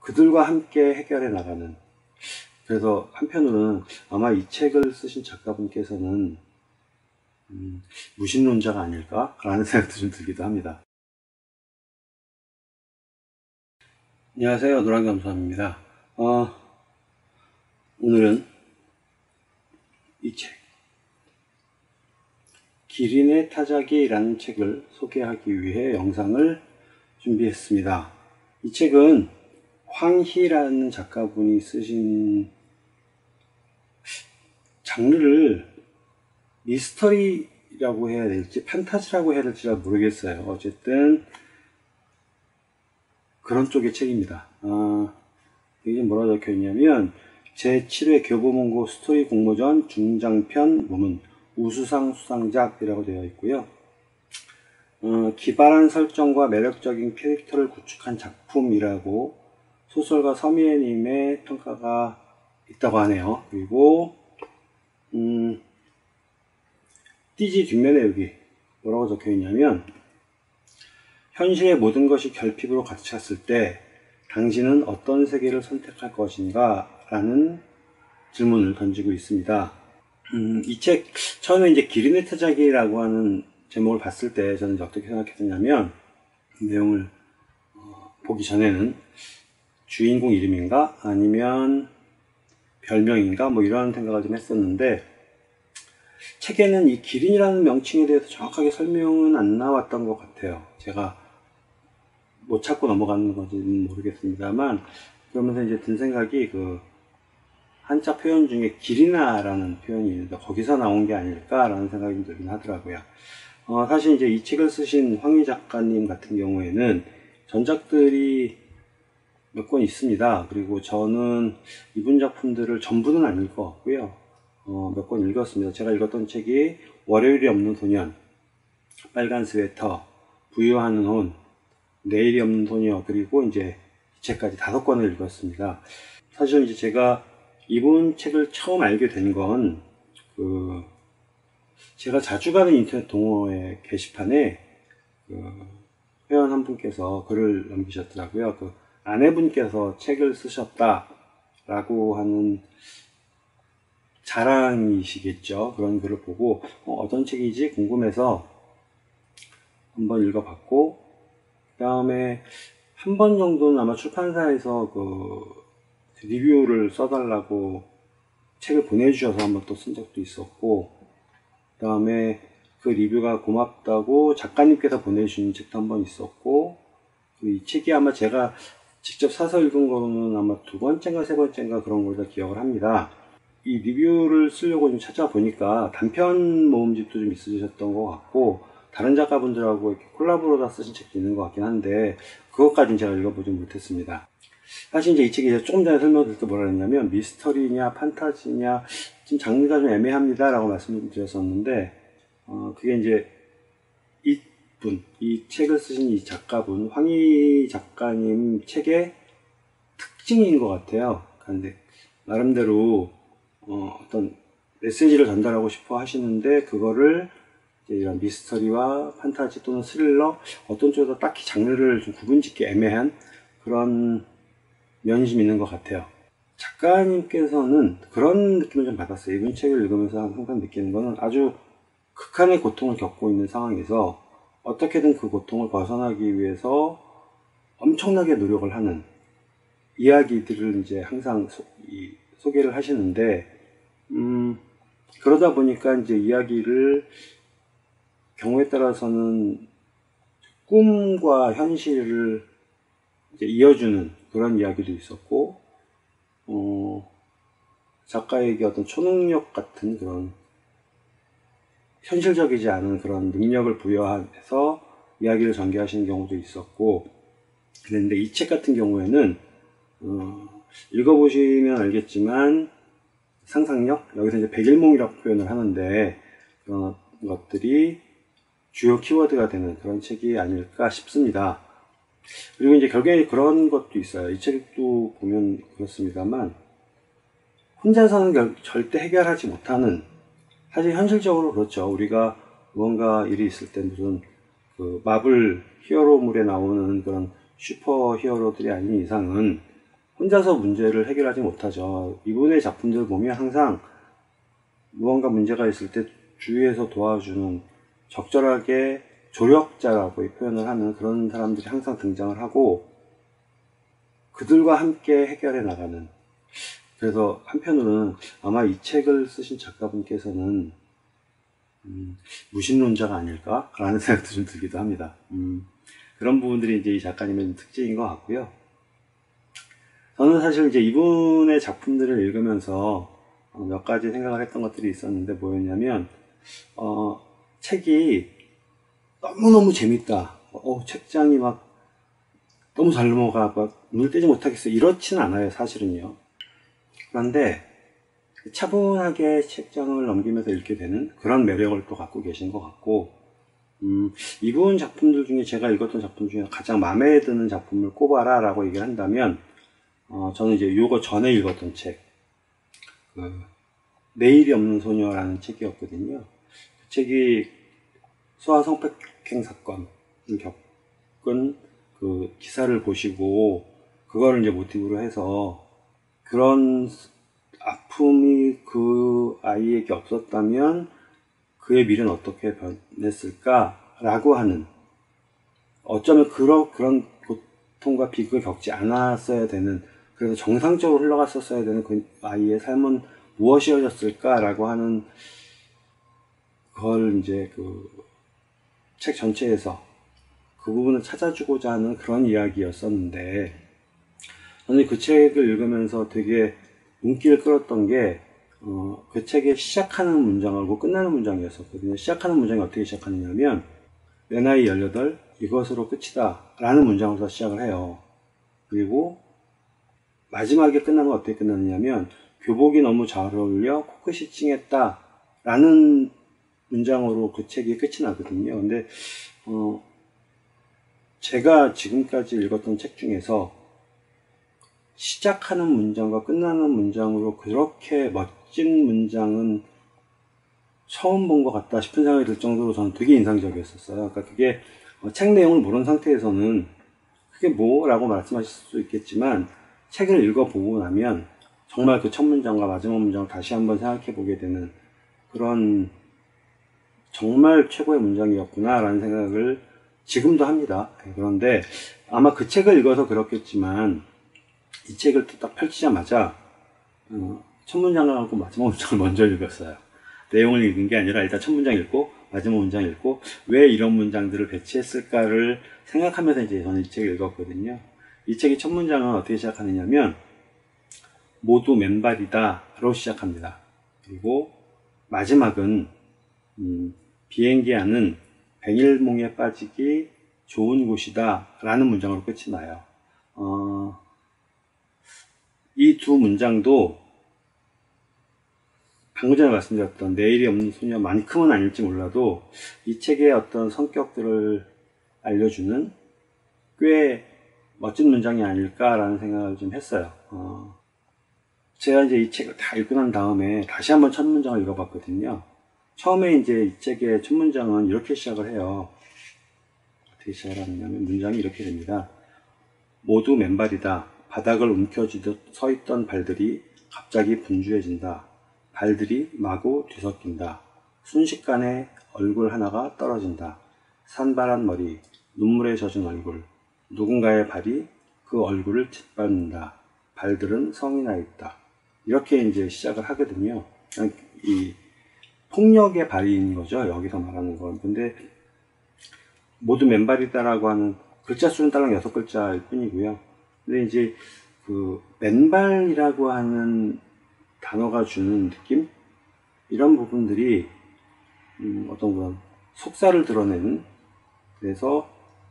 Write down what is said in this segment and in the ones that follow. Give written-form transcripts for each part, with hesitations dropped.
그들과 함께 해결해 나가는. 그래서 한편으로는 아마 이 책을 쓰신 작가분께서는 무신론자가 아닐까라는 생각도 좀 들기도 합니다. 안녕하세요, 노랑겸수함입니다. 오늘은 이 책, 기린의 타자기라는 책을 소개하기 위해 영상을 준비했습니다. 이 책은 황희라는 작가분이 쓰신, 장르를 미스터리라고 해야 될지 판타지라고 해야 될지 잘 모르겠어요. 어쨌든 그런 쪽의 책입니다. 여기 뭐라 적혀 있냐면 제7회 교보문고 스토리 공모전 중장편 부문 우수상 수상작이라고 되어 있고요. 기발한 설정과 매력적인 캐릭터를 구축한 작품이라고 소설가 서미애님의 평가가 있다고 하네요. 그리고 띠지 뒷면에 여기 뭐라고 적혀 있냐면, 현실의 모든 것이 결핍으로 가득 찼을 때 당신은 어떤 세계를 선택할 것인가? 라는 질문을 던지고 있습니다. 이 책 처음에 이제 기린의 타자기라고 하는 제목을 봤을 때 저는 이제 어떻게 생각했냐면, 내용을 보기 전에는 주인공 이름인가? 아니면 별명인가? 뭐 이런 생각을 좀 했었는데, 책에는 이 기린이라는 명칭에 대해서 정확하게 설명은 안 나왔던 것 같아요. 제가 못 찾고 넘어가는 건지는 모르겠습니다만, 그러면서 이제 든 생각이 그 한자 표현 중에 기린아라는 표현이 있는데 거기서 나온 게 아닐까라는 생각이 들긴 하더라고요. 사실 이제 이 책을 쓰신 황희 작가님 같은 경우에는 전작들이 몇 권 있습니다. 그리고 저는 이분 작품들을 전부는 안 읽어왔고요. 몇 권 읽었습니다. 제가 읽었던 책이 월요일이 없는 소년, 빨간 스웨터, 부유하는 혼, 내일이 없는 소녀, 그리고 이제 이 책까지 5권을 읽었습니다. 사실 이제 제가 이분 책을 처음 알게 된 건, 제가 자주 가는 인터넷 동호회 게시판에 회원 한 분께서 글을 남기셨더라고요. 그 아내분께서 책을 쓰셨다라고 하는 자랑이시겠죠. 그런 글을 보고 어떤 책이지 궁금해서 한번 읽어봤고, 그 다음에 한 번 정도는 아마 출판사에서 리뷰를 써달라고 책을 보내주셔서 한번 또 쓴 적도 있었고, 그 다음에 그 리뷰가 고맙다고 작가님께서 보내주신 책도 한 번 있었고, 이 책이 아마 제가 직접 사서 읽은 거는 아마 2번째인가 3번째인가 그런 걸 다 기억을 합니다. 이 리뷰를 쓰려고 좀 찾아보니까 단편 모음집도 좀 있으셨던 것 같고, 다른 작가분들하고 이렇게 콜라보로 다 쓰신 책도 있는 것 같긴 한데, 그것까지는 제가 읽어보지 못했습니다. 사실 이제 이 책이 조금 전에 설명드릴 때 뭐라 했냐면, 미스터리냐 판타지냐 좀 장르가 좀 애매합니다 라고 말씀드렸었는데, 그게 이제 이 책을 쓰신 이 작가분, 황희 작가님 책의 특징인 것 같아요. 그런데 나름대로 어떤 메시지를 전달하고 싶어 하시는데, 그거를 이제 이런 미스터리와 판타지 또는 스릴러, 어떤 쪽에서 딱히 장르를 좀 구분짓기 애매한 그런 면이 좀 있는 것 같아요. 작가님께서는 그런 느낌을 좀 받았어요. 이분 책을 읽으면서 항상 느끼는 거는, 아주 극한의 고통을 겪고 있는 상황에서 어떻게든 그 고통을 벗어나기 위해서 엄청나게 노력을 하는 이야기들을 이제 항상 소개를 하시는데, 그러다 보니까 이제 이야기를 경우에 따라서는 꿈과 현실을 이제 이어주는 그런 이야기도 있었고, 작가에게 어떤 초능력 같은 그런 현실적이지 않은 그런 능력을 부여해서 이야기를 전개하시는 경우도 있었고, 그런데 이 책 같은 경우에는 읽어보시면 알겠지만 상상력, 여기서 이제 백일몽이라고 표현을 하는데, 그런 것들이 주요 키워드가 되는 그런 책이 아닐까 싶습니다. 그리고 이제 결국에 그런 것도 있어요. 이 책도 보면 그렇습니다만, 혼자서는 절대 해결하지 못하는, 사실 현실적으로 그렇죠. 우리가 무언가 일이 있을 때 무슨 마블 히어로물에 나오는 그런 슈퍼 히어로들이 아닌 이상은 혼자서 문제를 해결하지 못하죠. 이분의 작품들을 보면 항상 무언가 문제가 있을 때 주위에서 도와주는 적절하게 조력자라고 표현을 하는 그런 사람들이 항상 등장을 하고 그들과 함께 해결해 나가는, 그래서 한편으로는 아마 이 책을 쓰신 작가분께서는 무신론자가 아닐까라는 생각도 좀 들기도 합니다. 그런 부분들이 이제 이 작가님의 특징인 것 같고요. 저는 사실 이제 이분의 작품들을 읽으면서 몇 가지 생각을 했던 것들이 있었는데 뭐였냐면, 책이 너무너무 재밌다. 책장이 막 너무 잘 넘어가, 막 눈을 떼지 못하겠어. 이렇지는 않아요, 사실은요. 그런데 차분하게 책장을 넘기면서 읽게 되는 그런 매력을 또 갖고 계신 것 같고, 이분 작품들 중에 제가 읽었던 작품 중에 가장 마음에 드는 작품을 꼽아라 라고 얘기를 한다면, 저는 이제 요거 전에 읽었던 책, 내일이 없는 소녀라는 책이었거든요. 그 책이 소아 성폭행 사건을 겪은 그 기사를 보시고 그거를 이제 모티브로 해서 그런 아픔이 그 아이에게 없었다면 그의 미래는 어떻게 변했을까라고 하는, 어쩌면 그런 고통과 비극을 겪지 않았어야 되는, 그래서 정상적으로 흘러갔었어야 되는 그 아이의 삶은 무엇이었을까라고 하는 그걸 이제 그 책 전체에서 그 부분을 찾아주고자 하는 그런 이야기였었는데, 저는 그 책을 읽으면서 되게 눈길을 끌었던 게, 그 책의 시작하는 문장하고 끝나는 문장이었었거든요. 시작하는 문장이 어떻게 시작하느냐면, 내 나이 18, 이것으로 끝이다 라는 문장으로 시작을 해요. 그리고 마지막에 끝나는 건 어떻게 끝나느냐면, 교복이 너무 잘 어울려 코끝이 찡했다 라는 문장으로 그 책이 끝이 나거든요. 근데 제가 지금까지 읽었던 책 중에서 시작하는 문장과 끝나는 문장으로 그렇게 멋진 문장은 처음 본 것 같다 싶은 생각이 들 정도로 저는 되게 인상적이었어요. 그러니까 그게 책 내용을 모르는 상태에서는 그게 뭐라고 말씀하실 수 있겠지만, 책을 읽어보고 나면 정말 그 첫 문장과 마지막 문장을 다시 한번 생각해 보게 되는 그런 정말 최고의 문장이었구나 라는 생각을 지금도 합니다. 그런데 아마 그 책을 읽어서 그렇겠지만 이 책을 딱 펼치자마자 첫 문장을 하고 마지막 문장을 먼저 읽었어요. 내용을 읽은 게 아니라 일단 첫 문장 읽고 마지막 문장 읽고 왜 이런 문장들을 배치했을까를 생각하면서 이제 저는 이 책을 읽었거든요. 이 책의 첫 문장은 어떻게 시작하느냐면, 모두 맨발이다로 시작합니다. 그리고 마지막은 비행기 안은 백일몽에 빠지기 좋은 곳이다 라는 문장으로 끝이 나요. 이 두 문장도 방금 전에 말씀드렸던 내일이 없는 소녀만큼은 아닐지 몰라도 이 책의 어떤 성격들을 알려주는 꽤 멋진 문장이 아닐까라는 생각을 좀 했어요. 제가 이제 이 책을 다 읽고 난 다음에 다시 한번 첫 문장을 읽어봤거든요. 처음에 이제 이 책의 첫 문장은 이렇게 시작을 해요. 어떻게 시작을 하느냐면 문장이 이렇게 됩니다. 모두 맨발이다. 바닥을 움켜쥐듯 서있던 발들이 갑자기 분주해진다. 발들이 마구 뒤섞인다. 순식간에 얼굴 하나가 떨어진다. 산발한 머리, 눈물에 젖은 얼굴, 누군가의 발이 그 얼굴을 짓밟는다. 발들은 성이 나 있다. 이렇게 이제 시작을 하거든요. 이 폭력의 발인 거죠. 여기서 말하는 건. 근데 모두 맨발이다라고 하는 글자 수는 딸랑 6글자일 뿐이고요. 근데 이제 그 맨발이라고 하는 단어가 주는 느낌? 이런 부분들이 어떤 그런 속살을 드러내는, 그래서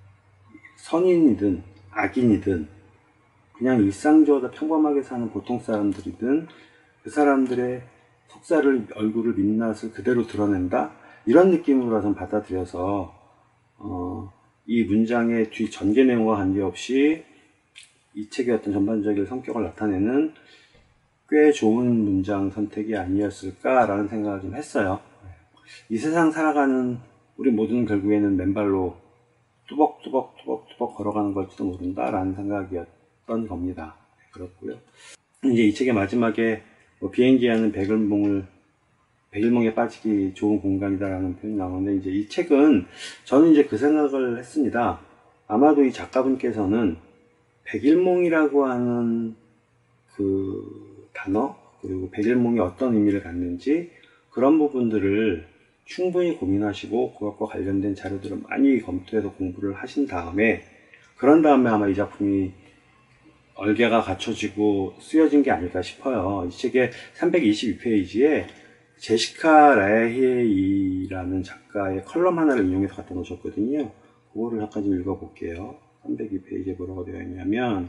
선인이든 악인이든 그냥 일상적으로 평범하게 사는 보통 사람들이든 그 사람들의 속살을, 얼굴을, 민낯을 그대로 드러낸다? 이런 느낌으로 좀 받아들여서 이 문장의 뒤 전개 내용과 관계없이 이 책의 어떤 전반적인 성격을 나타내는 꽤 좋은 문장 선택이 아니었을까라는 생각을 좀 했어요. 이 세상 살아가는 우리 모두는 결국에는 맨발로 뚜벅뚜벅 걸어가는 걸지도 모른다라는 생각이었던 겁니다. 그렇고요. 이제 이 책의 마지막에 비행기에 하는 백일몽에 빠지기 좋은 공간이다라는 표현이 나오는데, 이제 이 책은 저는 이제 그 생각을 했습니다. 아마도 이 작가분께서는 백일몽이라고 하는 그 단어, 그리고 백일몽이 어떤 의미를 갖는지 그런 부분들을 충분히 고민하시고 그것과 관련된 자료들을 많이 검토해서 공부를 하신 다음에, 그런 다음에 아마 이 작품이 얼개가 갖춰지고 쓰여진 게 아닐까 싶어요. 이 책의 322페이지에 제시카 라헤이라는 작가의 컬럼 하나를 인용해서 갖다 놓으셨거든요. 그거를 잠깐 좀 읽어볼게요. 302페이지에 뭐라고 되어 있냐면,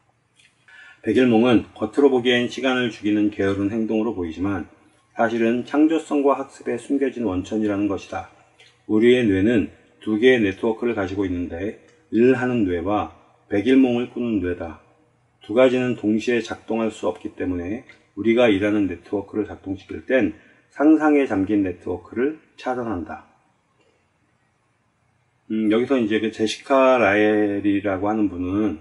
백일몽은 겉으로 보기엔 시간을 죽이는 게으른 행동으로 보이지만 사실은 창조성과 학습에 숨겨진 원천이라는 것이다. 우리의 뇌는 두 개의 네트워크를 가지고 있는데, 일하는 뇌와 백일몽을 꾸는 뇌다. 두 가지는 동시에 작동할 수 없기 때문에 우리가 일하는 네트워크를 작동시킬 땐 상상에 잠긴 네트워크를 차단한다. 여기서 이제 그 제시카 라엘이라고 하는 분은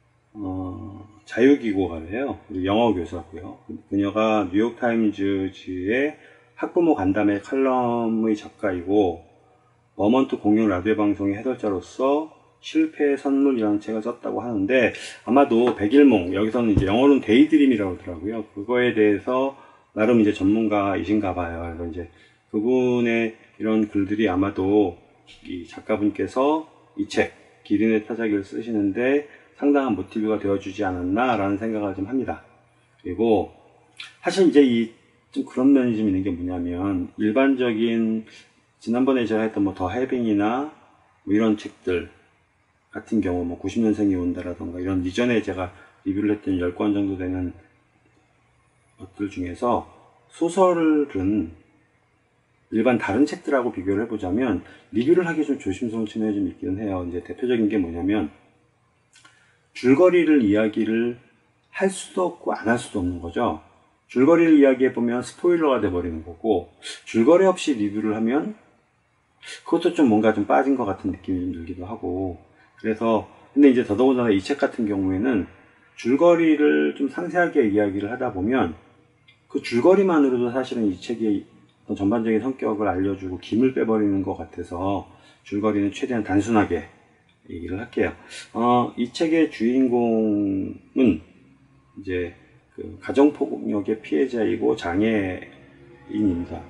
자유기고가래요. 영어 교사고요. 그녀가 뉴욕타임즈의 학부모 간담회 칼럼의 작가이고, 머먼트 공영 라디오 방송의 해설자로서 실패의 선물이라는 책을 썼다고 하는데, 아마도 백일몽, 여기서는 이제 영어로는 데이드림이라고 하더라고요. 그거에 대해서 나름 이제 전문가이신가 봐요. 그래서 이제 그분의 이런 글들이 아마도 이 작가분께서 이 책, 기린의 타자기를 쓰시는데 상당한 모티브가 되어주지 않았나라는 생각을 좀 합니다. 그리고 사실 이제 좀 그런 면이 좀 있는 게 뭐냐면, 일반적인 지난번에 제가 했던 더 해빙이나 이런 책들 같은 경우 90년생이 온다라던가 이런 이전에 제가 리뷰를 했던 10권 정도 되는 것들 중에서 소설은 일반 다른 책들하고 비교를 해보자면 리뷰를 하기 좀 조심스러운 측면이 좀 있기는 해요. 이제 대표적인 게 뭐냐면, 줄거리를 이야기를 할 수도 없고 안 할 수도 없는 거죠. 줄거리를 이야기해보면 스포일러가 돼버리는 거고, 줄거리 없이 리뷰를 하면 그것도 좀 뭔가 좀 빠진 것 같은 느낌이 좀 들기도 하고, 그래서 근데 이제 더더군다나 이 책 같은 경우에는 줄거리를 좀 상세하게 이야기를 하다 보면 그 줄거리만으로도 사실은 이 책의 전반적인 성격을 알려주고 김을 빼버리는 것 같아서 줄거리는 최대한 단순하게 얘기를 할게요. 이 책의 주인공은 이제 그 가정폭력의 피해자이고 장애인입니다.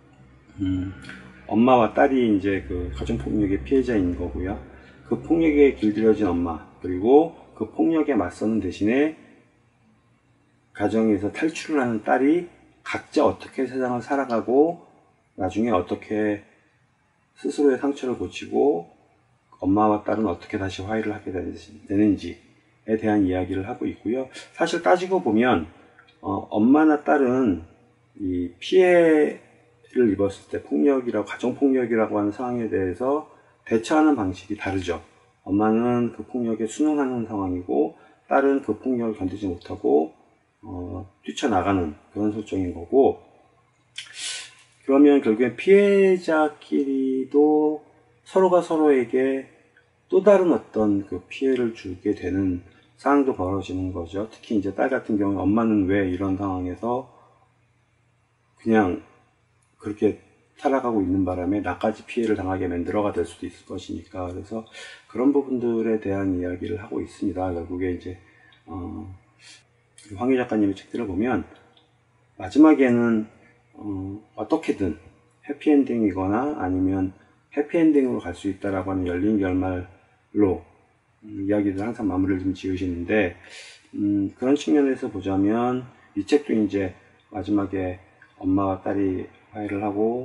엄마와 딸이 이제 그 가정폭력의 피해자인 거고요. 그 폭력에 길들여진 엄마, 그리고 그 폭력에 맞서는 대신에 가정에서 탈출을 하는 딸이 각자 어떻게 세상을 살아가고 나중에 어떻게 스스로의 상처를 고치고 엄마와 딸은 어떻게 다시 화해를 하게 되는지에 대한 이야기를 하고 있고요. 사실 따지고 보면 엄마나 딸은 이 피해를 입었을 때 가정폭력이라고 하는 상황에 대해서 대처하는 방식이 다르죠. 엄마는 그 폭력에 순응하는 상황이고, 딸은 그 폭력을 견디지 못하고 뛰쳐나가는 그런 설정인 거고, 그러면 결국엔 피해자끼리도 서로가 서로에게 또 다른 어떤 그 피해를 주게 되는 상황도 벌어지는 거죠. 특히 이제 딸 같은 경우는 엄마는 왜 이런 상황에서 그냥 그렇게 살아가고 있는 바람에 나까지 피해를 당하게 만들어가 될 수도 있을 것이니까. 그래서 그런 부분들에 대한 이야기를 하고 있습니다. 결국에 이제 황희 작가님의 책들을 보면 마지막에는 어떻게든 해피엔딩이거나 아니면 해피엔딩으로 갈 수 있다라고 하는 열린 결말로 이야기를 항상 마무리를 좀 지으시는데, 그런 측면에서 보자면 이 책도 이제 마지막에 엄마와 딸이 화해를 하고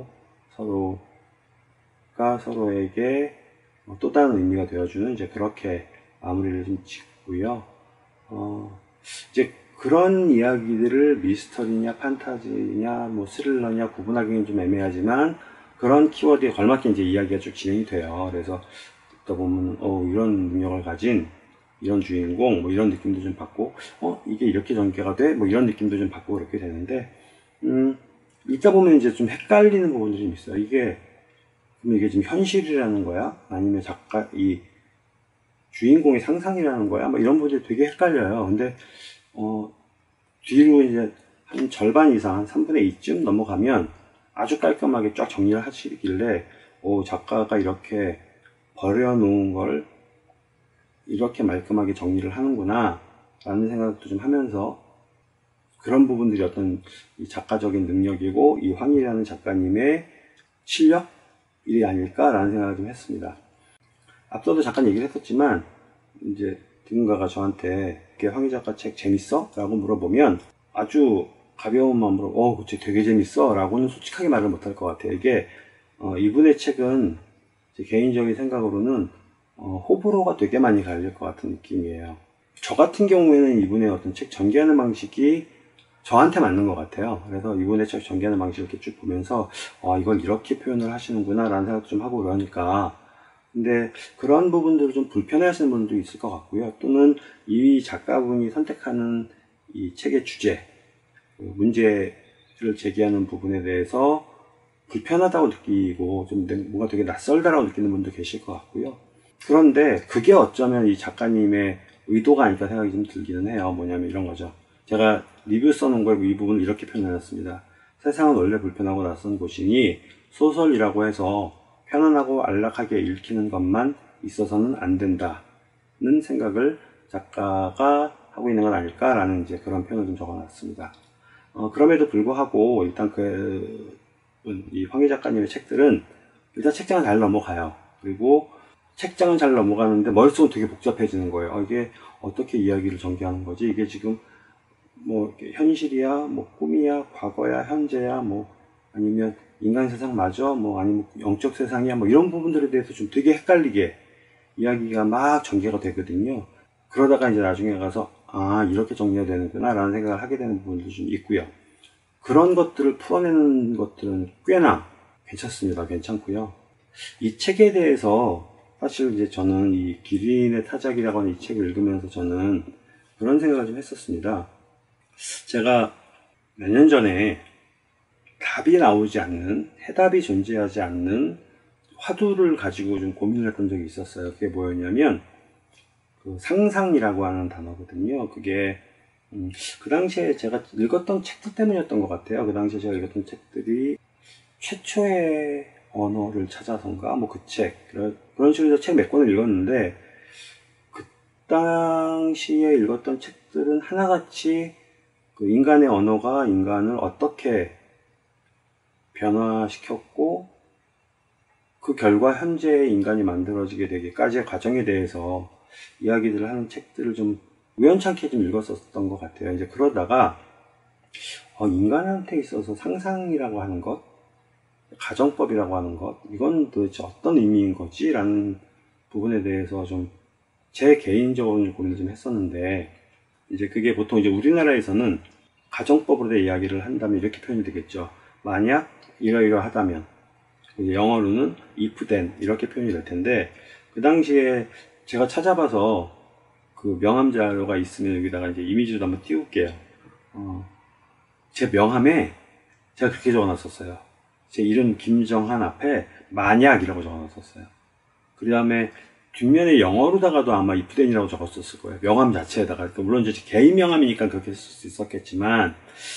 서로가 서로에게 또 다른 의미가 되어주는 이제 그렇게 마무리를 좀 짓고요. 이제 그런 이야기들을 미스터리냐 판타지냐 스릴러냐 구분하기는 좀 애매하지만 그런 키워드에 걸맞게 이제 이야기가 쭉 진행이 돼요. 그래서 듣다 보면 이런 능력을 가진 이런 주인공 이런 느낌도 좀 받고 이게 이렇게 전개가 돼? 이런 느낌도 좀 받고 그렇게 되는데, 읽다 보면 이제 좀 헷갈리는 부분들이 좀 있어요. 이게 지금 현실이라는 거야? 아니면 이 주인공의 상상이라는 거야? 이런 부분들이 되게 헷갈려요. 근데 뒤로 이제 한 절반 이상, 한 3분의 2쯤 넘어가면 아주 깔끔하게 쫙 정리를 하시길래, 작가가 이렇게 버려놓은 걸 이렇게 말끔하게 정리를 하는구나 라는 생각도 좀 하면서, 그런 부분들이 어떤 이 작가적인 능력이고 이 황일이라는 작가님의 실력이 아닐까라는 생각을 좀 했습니다. 앞서도 잠깐 얘기를 했었지만, 이제 누군가가 저한테 황희 작가 책 재밌어? 라고 물어보면 아주 가벼운 마음으로 그 책 되게 재밌어 라고는 솔직하게 말을 못할 것 같아요. 이게 이분의 책은 제 개인적인 생각으로는 호불호가 되게 많이 갈릴 것 같은 느낌이에요. 저 같은 경우에는 이분의 어떤 책 전개하는 방식이 저한테 맞는 것 같아요. 그래서 이분의 책 전개하는 방식을 이렇게 쭉 보면서 이걸 이렇게 표현을 하시는구나 라는 생각도 좀 하고 그러니까, 근데 그런 부분들을 좀 불편해 하시는 분도 있을 것 같고요. 또는 이 작가분이 선택하는 이 책의 주제, 문제를 제기하는 부분에 대해서 불편하다고 느끼고 좀 뭔가 되게 낯설다라고 느끼는 분도 계실 것 같고요. 그런데 그게 어쩌면 이 작가님의 의도가 아닐까 생각이 좀 들기는 해요. 뭐냐면 이런 거죠. 제가 리뷰 써놓은 걸 이 부분을 이렇게 표현해놨습니다. 세상은 원래 불편하고 낯선 곳이니 소설이라고 해서 편안하고 안락하게 읽히는 것만 있어서는 안 된다는 생각을 작가가 하고 있는 건 아닐까라는 이제 그런 표현을 좀 적어놨습니다. 그럼에도 불구하고 일단 이 황희 작가님의 책들은 일단 책장은 잘 넘어가요. 그리고 책장은 잘 넘어가는데 머릿속은 되게 복잡해지는 거예요. 이게 어떻게 이야기를 전개하는 거지? 이게 지금 뭐 현실이야, 뭐 꿈이야, 과거야, 현재야, 뭐 아니면 인간 세상 맞아? 뭐 아니면 영적 세상이야? 뭐 이런 부분들에 대해서 좀 되게 헷갈리게 이야기가 막 전개가 되거든요. 그러다가 이제 나중에 가서 이렇게 정리가 되는구나 라는 생각을 하게 되는 부분도 좀 있고요. 그런 것들을 풀어내는 것들은 꽤나 괜찮습니다. 괜찮고요. 이 책에 대해서 사실 이제 저는 이 기린의 타작이라고 하는 이 책을 읽으면서 저는 그런 생각을 좀 했었습니다. 제가 몇 년 전에 답이 나오지 않는, 해답이 존재하지 않는 화두를 가지고 좀 고민을 했던 적이 있었어요. 그게 뭐였냐면 그 상상이라고 하는 단어거든요. 그게 그 당시에 제가 읽었던 책들 때문이었던 것 같아요. 그 당시에 제가 읽었던 책들이 최초의 언어를 찾아서인가 뭐 그 책, 그런 식으로 책 몇 권을 읽었는데, 그 당시에 읽었던 책들은 하나같이 그 인간의 언어가 인간을 어떻게 변화시켰고 그 결과 현재의 인간이 만들어지게 되기까지의 과정에 대해서 이야기들을 하는 책들을 좀 우연찮게 좀 읽었었던 것 같아요. 이제 그러다가 인간한테 있어서 상상이라고 하는 것, 가정법이라고 하는 것, 이건 도대체 어떤 의미인 거지? 라는 부분에 대해서 좀 제 개인적으로 고민을 좀 했었는데, 이제 그게 보통 이제 우리나라에서는 가정법으로 대 이야기를 한다면 이렇게 표현이 되겠죠. 만약 이러이러하다면, 영어로는 if then 이렇게 표현이 될 텐데, 그 당시에 제가 찾아봐서 그 명함 자료가 있으면 여기다가 이제 이미지도 한번 띄울게요. 제 명함에 제가 그렇게 적어놨었어요. 제 이름 김정한 앞에 만약이라고 적어놨었어요. 그 다음에 뒷면에 영어로다가도 아마 if then이라고 적었었을 거예요. 명함 자체에다가. 그러니까 물론 이제 개인 명함이니까 그렇게 쓸 수 있었겠지만,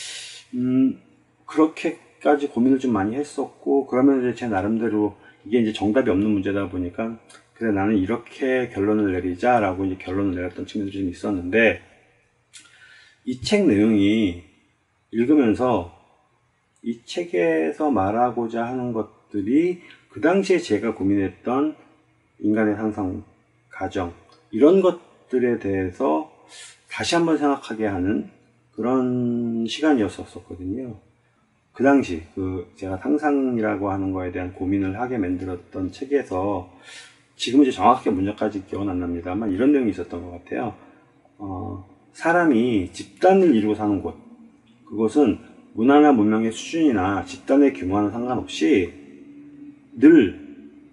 그렇게까지 고민을 좀 많이 했었고, 그러면 이제 제 나름대로 이게 이제 정답이 없는 문제다 보니까, 그래, 나는 이렇게 결론을 내리자라고 이제 결론을 내렸던 측면들이 좀 있었는데, 이 책 내용이 읽으면서 이 책에서 말하고자 하는 것들이 그 당시에 제가 고민했던 인간의 상상, 가정, 이런 것들에 대해서 다시 한번 생각하게 하는 그런 시간이었었거든요. 그 당시 제가 상상이라고 하는 거에 대한 고민을 하게 만들었던 책에서, 지금 이제 정확하게 문장까지 기억은 안 납니다만 이런 내용이 있었던 것 같아요. 사람이 집단을 이루고 사는 곳, 그것은 문화나 문명의 수준이나 집단의 규모와는 상관없이 늘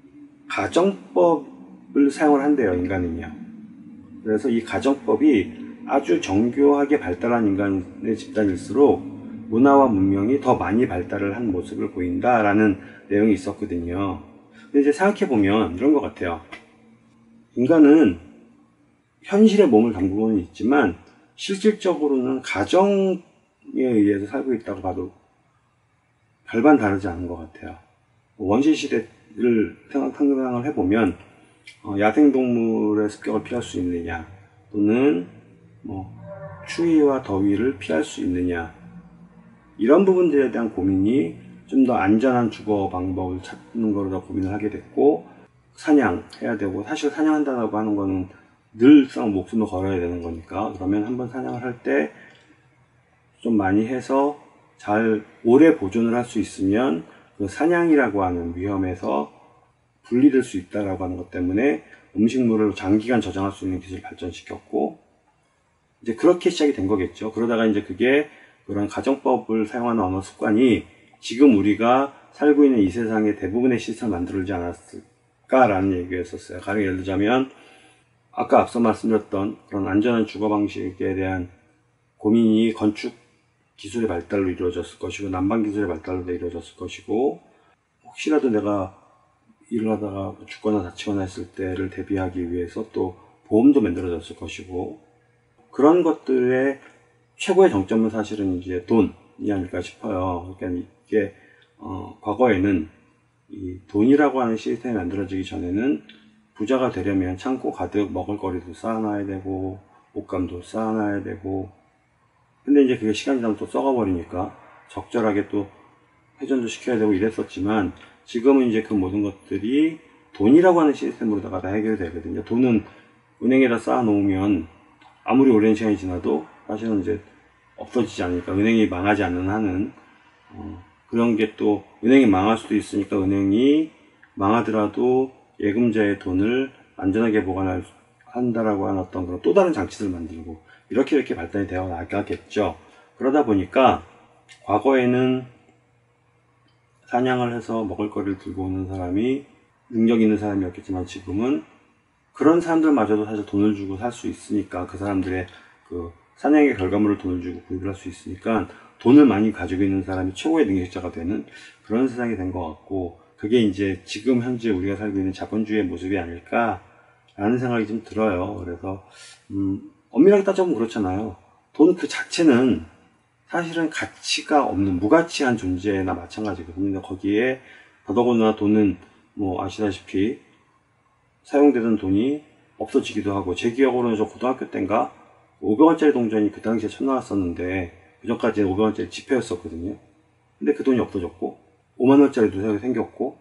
가정법을 사용을 한대요, 인간은요. 그래서 이 가정법이 아주 정교하게 발달한 인간의 집단일수록 문화와 문명이 더 많이 발달을 한 모습을 보인다라는 내용이 있었거든요. 근데 이제 생각해보면 이런 것 같아요. 인간은 현실에 몸을 담그고는 있지만 실질적으로는 가정에 의해서 살고 있다고 봐도 별반 다르지 않은 것 같아요. 원시시대를 상상을 해보면 야생동물의 습격을 피할 수 있느냐, 또는 추위와 더위를 피할 수 있느냐, 이런 부분들에 대한 고민이 좀 더 안전한 주거 방법을 찾는 거로 더 고민을 하게 됐고, 사냥해야 되고, 사실 사냥한다고 하는 거는 늘상 목숨을 걸어야 되는 거니까, 그러면 한번 사냥을 할 때 좀 많이 해서 잘 오래 보존을 할 수 있으면 그 사냥이라고 하는 위험에서 분리될 수 있다라고 하는 것 때문에 음식물을 장기간 저장할 수 있는 기술을 발전시켰고, 이제 그렇게 시작이 된 거겠죠. 그러다가 이제 그게 그런 가정법을 사용하는 언어 습관이 지금 우리가 살고 있는 이 세상의 대부분의 시스템을 만들지 않았을까라는 얘기였었어요. 가령 예를 들자면 아까 앞서 말씀드렸던 그런 안전한 주거 방식에 대한 고민이 건축 기술의 발달로 이루어졌을 것이고, 난방 기술의 발달로 이루어졌을 것이고, 혹시라도 내가 일을 하다가 죽거나 다치거나 했을 때를 대비하기 위해서 또 보험도 만들어졌을 것이고, 그런 것들의 최고의 정점은 사실은 이제 돈이 아닐까 싶어요. 그러니까 이게 과거에는 이 돈이라고 하는 시스템이 만들어지기 전에는 부자가 되려면 창고 가득 먹을거리도 쌓아놔야 되고, 옷감도 쌓아놔야 되고, 근데 이제 그게 시간이 지나면 또 썩어버리니까 적절하게 또 회전도 시켜야 되고 이랬었지만, 지금은 이제 그 모든 것들이 돈이라고 하는 시스템으로다가 다 해결이 되거든요. 돈은 은행에다 쌓아놓으면 아무리 오랜 시간이 지나도 사실은 이제 없어지지 않으니까, 은행이 망하지 않는 한은 그런 게 또 은행이 망할 수도 있으니까 은행이 망하더라도 예금자의 돈을 안전하게 보관한다라고 하는 어떤 그런 또 다른 장치들을 만들고, 이렇게 발달이 되어 나가겠죠. 그러다 보니까 과거에는 사냥을 해서 먹을거리를 들고 오는 사람이 능력 있는 사람이었겠지만, 지금은 그런 사람들마저도 사실 돈을 주고 살 수 있으니까, 그 사람들의 그 사냥의 결과물을 돈을 주고 구입을 할 수 있으니까 돈을 많이 가지고 있는 사람이 최고의 능력자가 되는 그런 세상이 된 것 같고, 그게 이제 지금 현재 우리가 살고 있는 자본주의의 모습이 아닐까라는 생각이 좀 들어요. 그래서 엄밀하게 따져보면 그렇잖아요. 돈 그 자체는 사실은 가치가 없는 무가치한 존재나 마찬가지거든요. 거기에 더더군다나 돈은 아시다시피 사용되던 돈이 없어지기도 하고, 제 기억으로는 저 고등학교 때인가 500원짜리 동전이 그 당시에 처음 나왔었는데, 그 전까지는 500원짜리 지폐였었거든요. 근데 그 돈이 없어졌고, 5만원짜리도 새로 생겼고,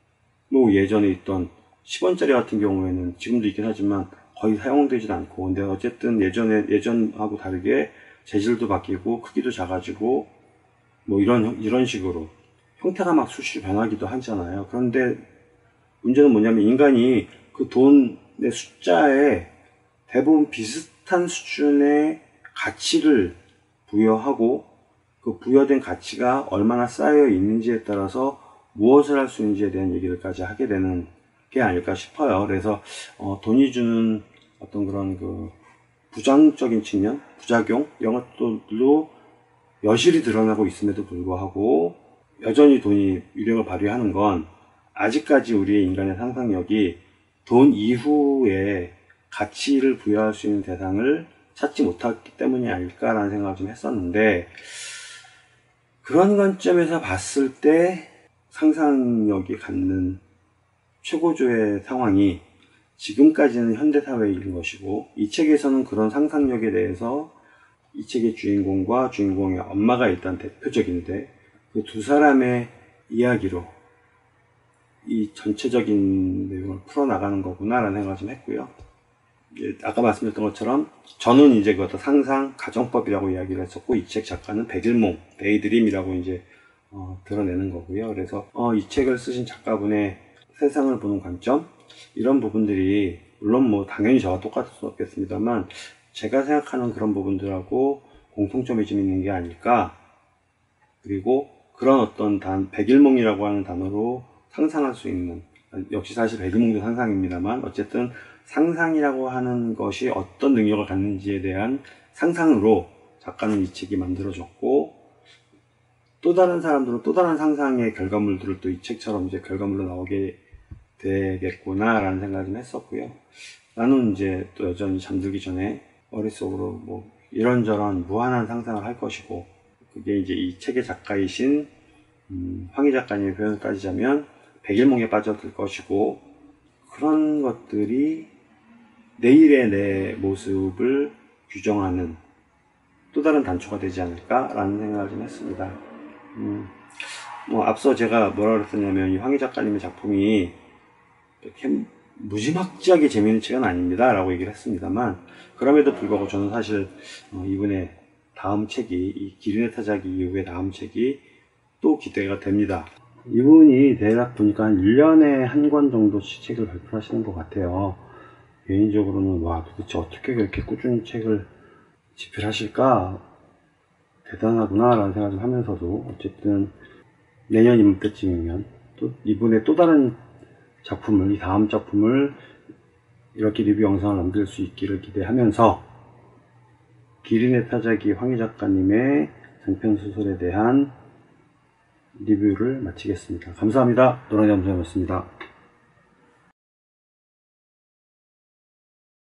예전에 있던 10원짜리 같은 경우에는 지금도 있긴 하지만 거의 사용되지도 않고, 근데 어쨌든 예전하고 다르게 재질도 바뀌고 크기도 작아지고 이런 식으로 형태가 막 수시로 변하기도 하잖아요. 그런데 문제는 뭐냐면, 인간이 그 돈의 숫자에 대부분 비슷한 수준의 가치를 부여하고, 그 부여된 가치가 얼마나 쌓여 있는지에 따라서 무엇을 할 수 있는지에 대한 얘기를까지 하게 되는 게 아닐까 싶어요. 그래서 돈이 주는 어떤 그런 그 부정적인 측면, 부작용, 이런 것들로 여실히 드러나고 있음에도 불구하고, 여전히 돈이 유력을 발휘하는 건 아직까지 우리의 인간의 상상력이 돈 이후에 가치를 부여할 수 있는 대상을 찾지 못했기 때문이 아닐까라는 생각을 좀 했었는데, 그런 관점에서 봤을 때 상상력이 갖는 최고조의 상황이 지금까지는 현대사회에 있는 것이고, 이 책에서는 그런 상상력에 대해서 이 책의 주인공과 주인공의 엄마가 일단 대표적인데, 그 두 사람의 이야기로 이 전체적인 내용을 풀어나가는 거구나라는 생각을 좀 했고요. 아까 말씀드렸던 것처럼 저는 이제 그것도 상상, 가정법이라고 이야기를 했었고, 이 책 작가는 백일몽, 데이드림이라고 이제 드러내는 거고요. 그래서 이 책을 쓰신 작가분의 세상을 보는 관점, 이런 부분들이 물론 당연히 저와 똑같을 수 없겠습니다만, 제가 생각하는 그런 부분들하고 공통점이 좀 있는 게 아닐까. 그리고 그런 어떤 백일몽이라고 하는 단어로 상상할 수 있는, 역시 사실 백일몽도 상상입니다만, 어쨌든 상상이라고 하는 것이 어떤 능력을 갖는지에 대한 상상으로 작가는 이 책이 만들어졌고, 또 다른 사람들은 또 다른 상상의 결과물들을 또 이 책처럼 이제 결과물로 나오게 되겠구나라는 생각을 좀 했었고요. 나는 이제 또 여전히 잠들기 전에 머릿속으로 이런저런 무한한 상상을 할 것이고, 그게 이제 이 책의 작가이신 황희 작가님의 표현을 따지자면 백일몽에 빠져들 것이고, 그런 것들이 내일의 내 모습을 규정하는 또 다른 단초가 되지 않을까라는 생각을 좀 했습니다. 앞서 제가 뭐라 그랬었냐면, 이 황희 작가님의 작품이 이렇게 무지막지하게 재미있는 책은 아닙니다 라고 얘기를 했습니다만, 그럼에도 불구하고 저는 사실 이분의 다음 책이, 이 기린의 타자기 이후의 다음 책이 또 기대가 됩니다. 이분이 대략 보니까 한 1년에 한 권 정도씩 책을 발표하시는 것 같아요. 개인적으로는 와, 도대체 어떻게 그렇게 꾸준히 책을 집필하실까 대단하구나 라는 생각을 좀 하면서도, 어쨌든 내년 이맘때쯤이면 또 이분의 또 다른 작품을, 이 다음 작품을 이렇게 리뷰 영상을 남길 수 있기를 기대하면서, 기린의 타자기 황희 작가님의 장편소설에 대한 리뷰를 마치겠습니다. 감사합니다. 노랑잠수였습니다.